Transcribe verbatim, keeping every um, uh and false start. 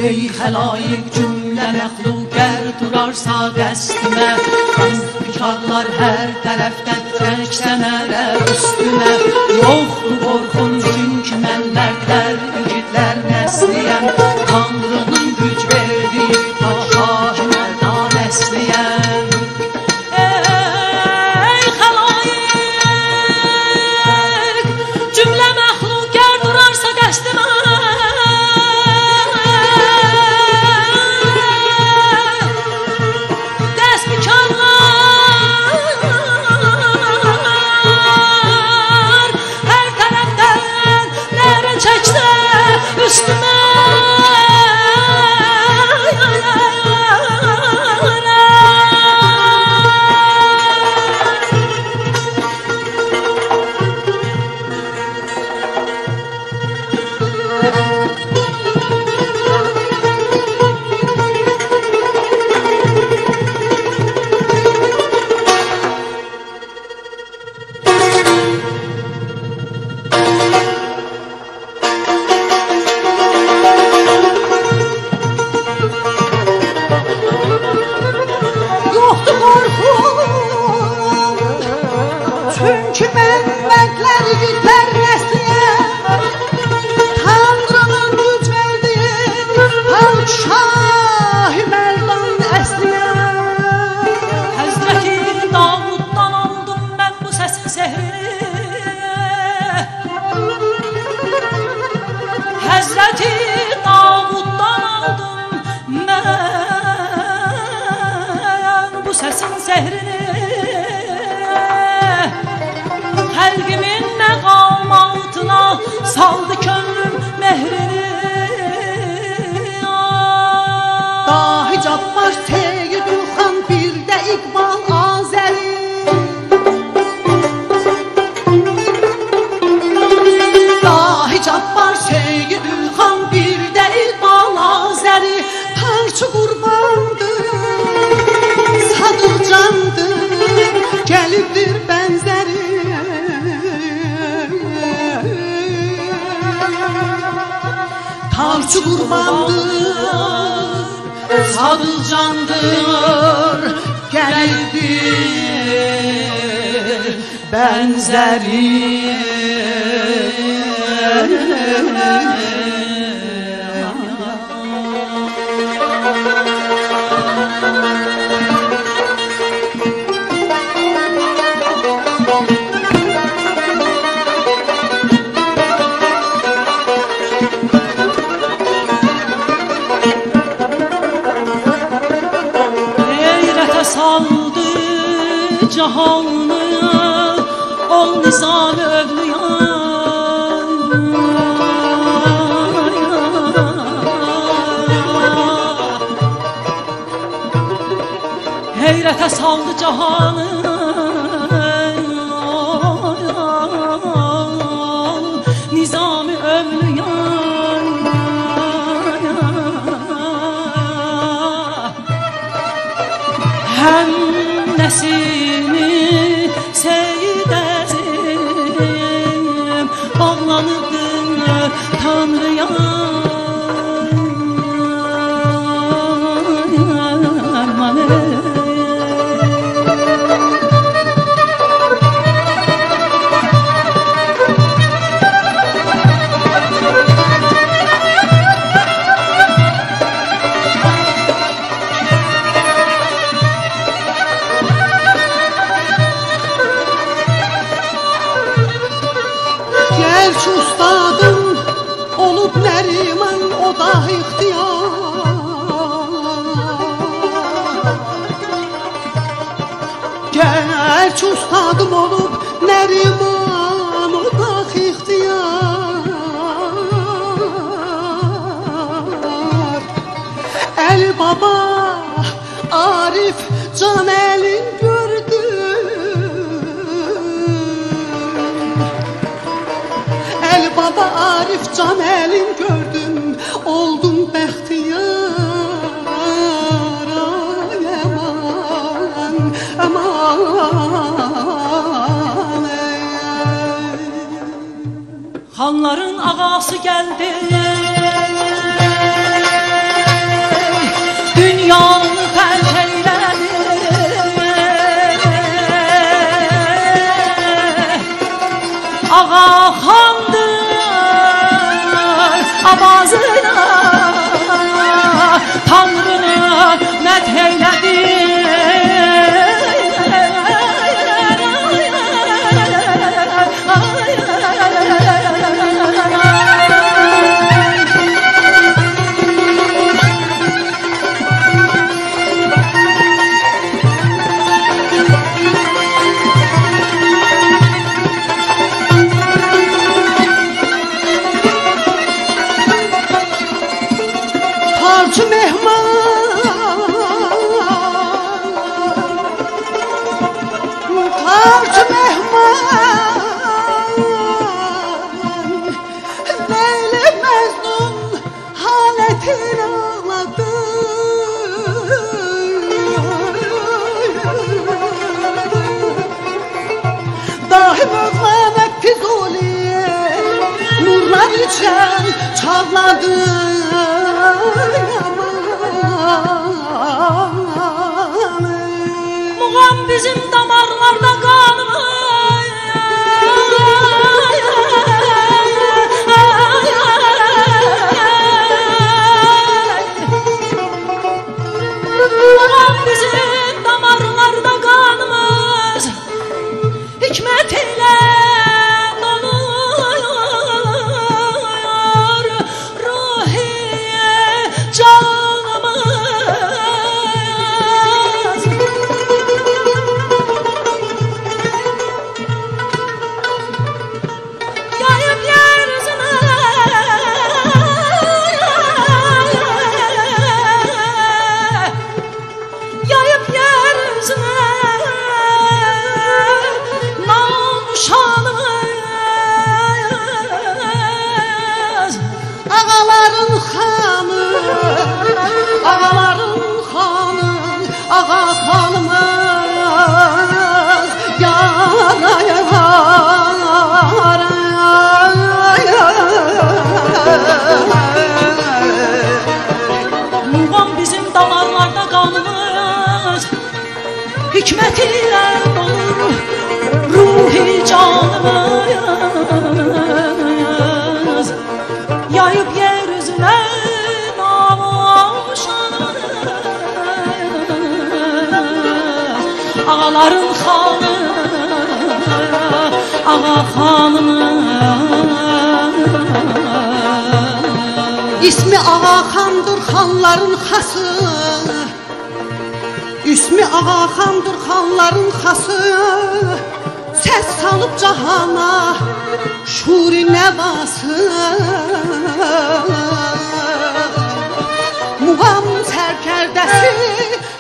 Ey xəlayiq cümlə məxluqər durarsa qəsdimə, İntikarlar hər tərəfdən rəngsənərər üstümə. Yoxdur qorxum çünki mən mərdlər, igidlər nəsliyəm, Tanrının güc verdiyi paşa mərdan əsliyəm. Ey xəlayiq cümlə məxluqər durarsa qəsdimə, üstüme çünkü ben mərdlər, igidlər nəsliyəm, Tanrının güc verdiyi padşah mərdan əsliyəm. Həzrəti Davuddan aldım mən bu səsin sehrini, Həzrəti Davuddan aldım mən bu səsin sehrini. Xəlqimin məqamatına saldı könlüm mehrini. Dahi Cabbar Seyyidü Xan, bir də İqbal Azəri, Dahi Cabbar Seyyidü Xan, bir də İqbal Azəri, parça qurbandır, sadır candır, gəlibdir bənzəri. Tarçı qurbandır, sadır candır, gəlibdir bənzəri. Saldı cahanı ol nizam övlüyan, heyrətə saldı cahanı nizam övlüyan. Həm nəsimi seyidəzim bağlanıbdır Tanrıya. Gerçi ustadım olub Nəriman, o da ixtiyar. Gerçi ustadım olub Nəriman, o da ixtiyar. Əli Baba Arif Can Əlin gördü, Baba Arif Can Əlin gördüm, oldum bəxtiyar. Ay aman, aman. Xanların ağası gəldi, avazıyla Tanrını məth eylədi. Harcı mehman, harcı mehman, Leyli Mecnun haletini ağladı. Dahi Mevlana Füzuli'ye nurlar içen çağladı. Muğam bizim damarlarda kanımız. Muğam bizim damarlarda kanımız. Hikmet ile doluyor ruhiye canımız. Yayıp yeryüzüne Yayıp yeryüzüne namuşanımız. Ağaların xanı, ağaların xanı, ağa xanımız yara yara. Muğam bizim damarlarda kanımız. Hikmet ile dolur ruhi canımız. Yayıp yeryüzüne namuşanımız. Ağaların xanı, ağa xanımız. İsmi Ağa Xandır xanların xası. İsmi Ağa Xandır xanların xası. Səs salıb cahana şuri nəvası. Muğam sərkərdəsi